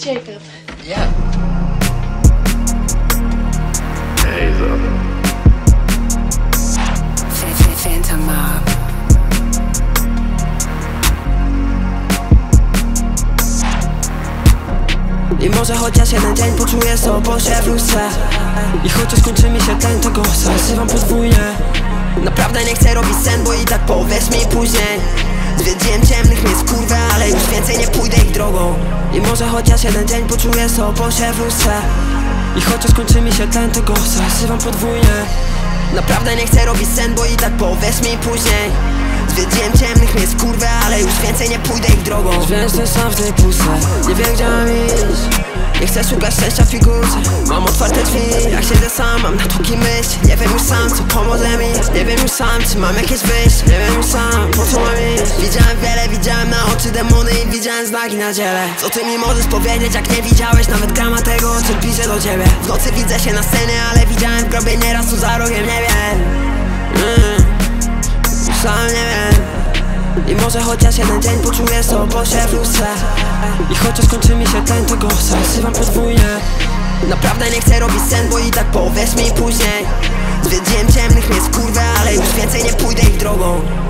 ciekaw. Ja. Phantom Mob. I może chociaż jeden dzień poczuję sobą się w lustrze. I chociaż kończy mi się ten, to go zazywam podwójnie. Naprawdę nie chcę robić sen, bo i tak powiesz mi później. Zwiedziłem ciemnych miejsc, kurwę, ale już więcej nie pójdę ich drogą. I może chociaż jeden dzień poczuję sobą się w lustrze. I chociaż kończy mi się ten, to go zazywam podwójnie. Naprawdę nie chcę robić sen, bo i tak powiesz mi później. Zwiedziłem ciemnych miejsc, kurwę, ale już więcej nie pójdę ich drogą. Wiesz, że sam w tej puszce, nie wiem gdzie mam iść. Nie chcę szukać szczęścia w figurce, mam otwarte drzwi. Jak siedzę sam, mam na długi myśl. Nie wiem już sam, co pomoże mi. Nie wiem już sam, czy mam jakieś wyjście. Nie wiem już sam, po co mam iść. Widziałem wiele, widziałem na oczy demony i widziałem znaki na dziele. Co ty mi możesz powiedzieć, jak nie widziałeś nawet grama tego, o czym piszę do ciebie. W nocy widzę się na scenie, ale widziałem w grobie nieraz, tu za rogiem, nie wiem. Sam nie wiem. I może chociaż jeden dzień poczuję sobą się w lustrze. I chociaż kończy mi się ten, to go zazywam podwójnie. Naprawdę nie chcę robić sen, bo i tak powiesz mi później. Zwiedziłem ciemnych miejsc, kurwę, ale już więcej nie pójdę ich drogą.